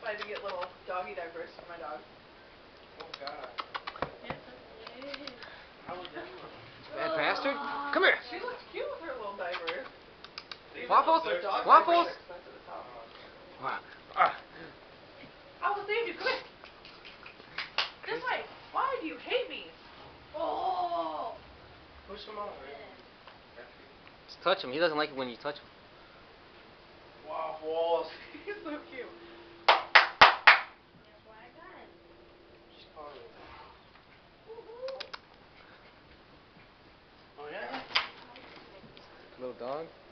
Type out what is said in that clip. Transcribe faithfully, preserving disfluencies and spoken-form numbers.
I had to get little doggy diapers for my dog. Oh God. How was that one? Bad bastard. Come here. She looks cute with her little diapers. Waffles? Even though dog Waffles? diapers are expensive as hell. Oh, okay. Uh, I will save you. Come here. This way. Why do you hate me? Oh. Push him out, man. just touch him. He doesn't like it when you touch him. Waffles. He's so cute. That's why I got him. She's calling me. Oh yeah? Little dog.